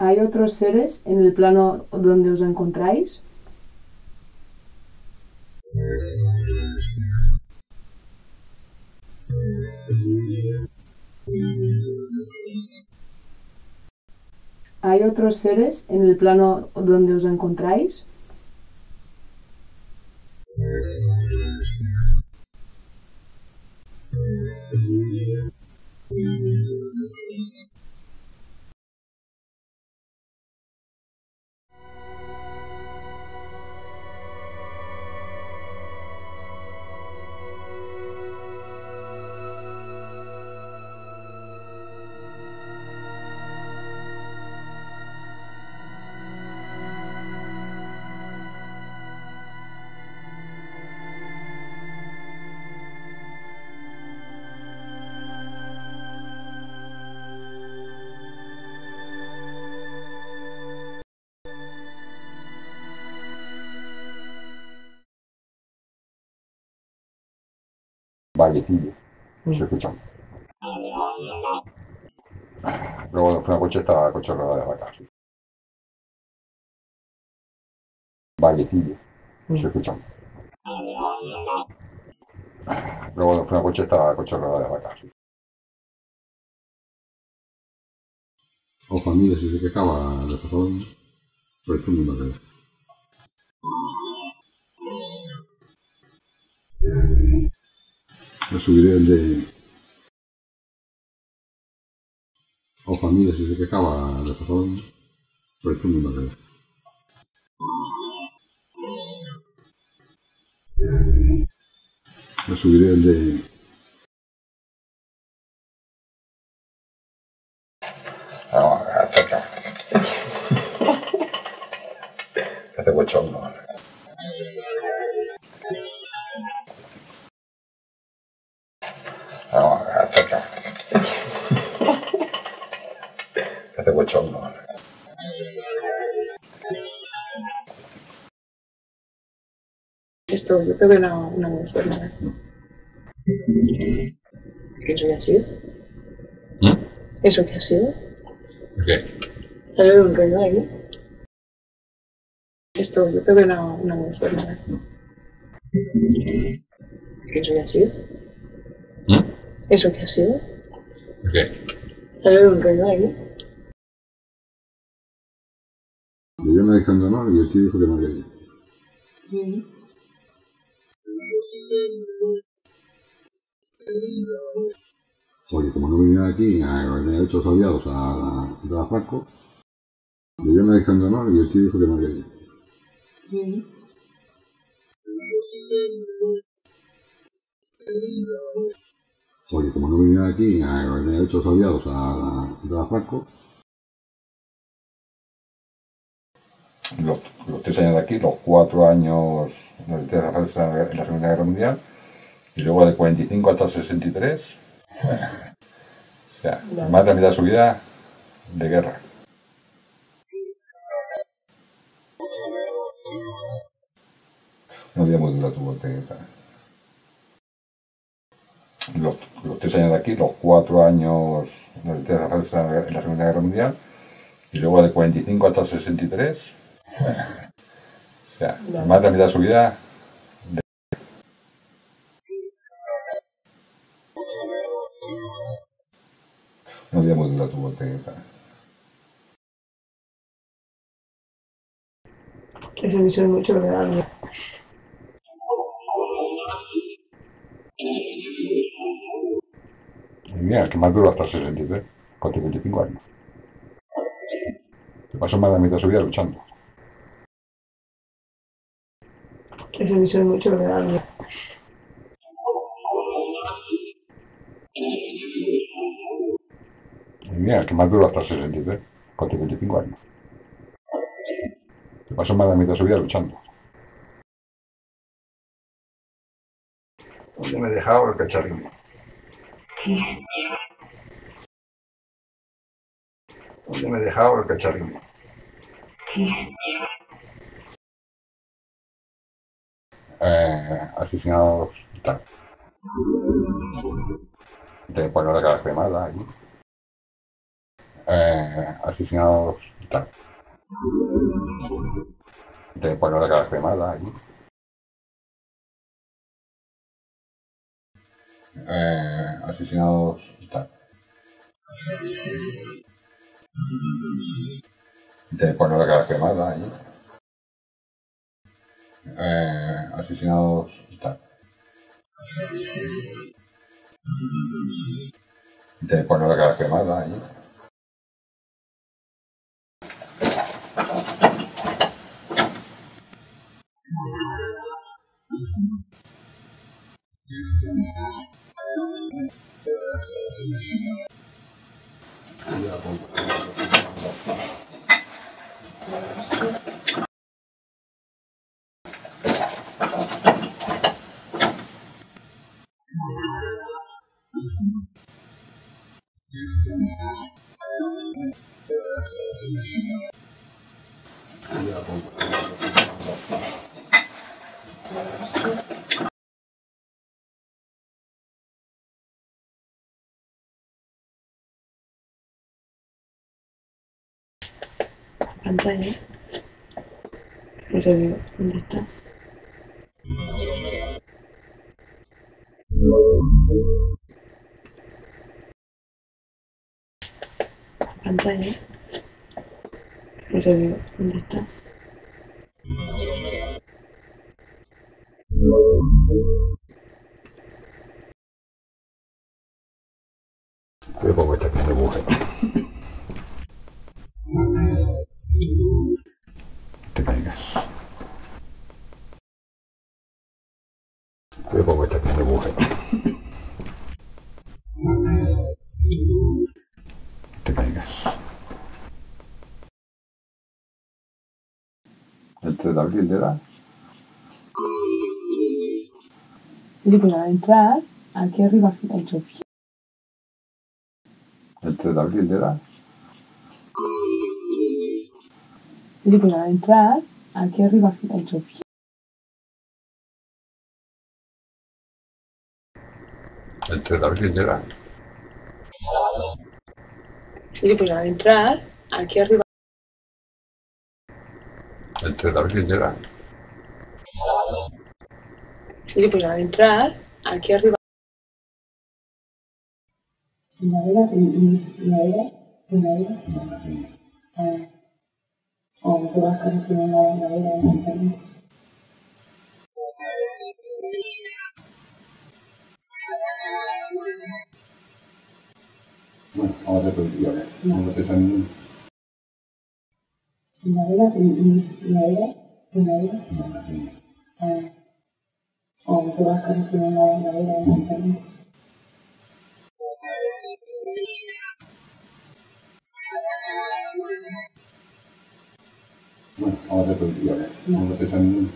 ¿Hay otros seres en el plano donde os encontráis? ¿Hay otros seres en el plano donde os encontráis? Vallecillo, se escucha. Luego fue una coche, estaba coche rodada de vacas. Vallecillo, se escucha. Luego fue una coche, estaba coche rodada de vacas. O familia, si se quejaba de pasado, pues tú mismo ves. Lo subiré el de... O familia, si se quejaba de pasado, pues tú mismo ves. Lo subiré el de... Hace bochorno. Hace bochorno. Esto, yo creo que una mujer, ¿no? ¿Eso qué ha sido? ¿Eso qué ha sido? ¿Qué? ¿Sale un ruido ahí? Esto, yo creo que una mujer, ¿no? ¿Eso qué ha sido? ¿Eso qué ha sido? ¿Qué? ¿Sale un ruido ahí? Yo me dije no y el tío dijo que no quería. Oye, como no venía aquí, me he hecho aliados a Franco, yo me dije no y el tío dijo que no quería. Oye, como no venía aquí, me he hecho aliados a Franco. Los 3 años de aquí, los 4 años en la Segunda Guerra Mundial, y luego de 45 hasta 63, o sea, más de la mitad de su vida de guerra. Una vida muy dura tuvo los 3 años de aquí, los 4 años en la Segunda Guerra Mundial, y luego de 45 hasta 63, o sea, más de la mitad de su vida de... Una vida muy dura tuvo Eso dicho mucho que me da miedo. Mira, que más duró hasta 63, con 55 años. Se pasó más de la mitad de su vida luchando. Eso dicho mucho que me da miedo. Mira, que más duró hasta 63, con 55 años. Se pasó más de la mitad de su vida luchando. ¿Dónde me he dejado el cacharrín? ¿Dónde me he dejado el cacharrín? Asesinados y tal. Te ponen la cara quemada allí. asesinados y tal. Te ponen la cara quemada allí. Asesinados y tal. Te ponen la cara quemada allí. Asesinados y tal. Te ponen la cara quemada allí. Pantalla. Pero, ¿dónde está? Pantalla. Pero, ¿dónde está? Pero como está aquí de mujer. Te caigas. Pero como está aquí de mujer. Te caigas. El 3 de abril era. Sí, pues al entrar, aquí arriba ha hecho. El 3 de abril era. Sí, pues al entrar, aquí arriba ha hecho. El 3 de abril era. Sí, pues al entrar, aquí arriba. El 3 de abril era. Sí, pues al entrar, aquí arriba. O te vas conociendo la vida de internet. Bueno, vamos a repetir, ¿vale? No te salen. Primavera. O te vas conociendo la vida de internet. Bueno, vamos a repetir, ¿vale? No te salen.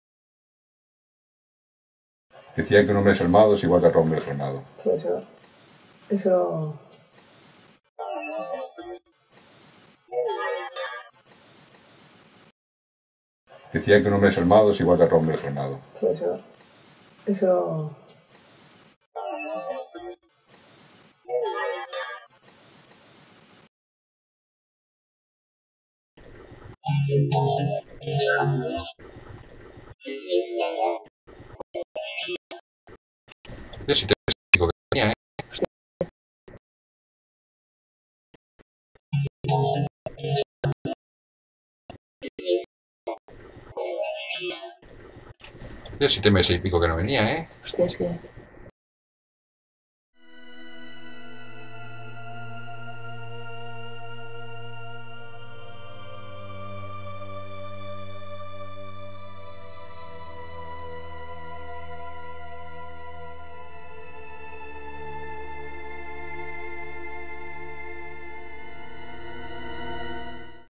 Decían que un hombre desarmado es igual que otro hombre desarmado. Sí, eso. Decían que un hombre desarmado es igual que otro hombre desarmado. Sí, eso. Yo sí te digo que tenía, ¿eh? Yo 7 meses y pico que no venía, ¿eh? Hostia, es que.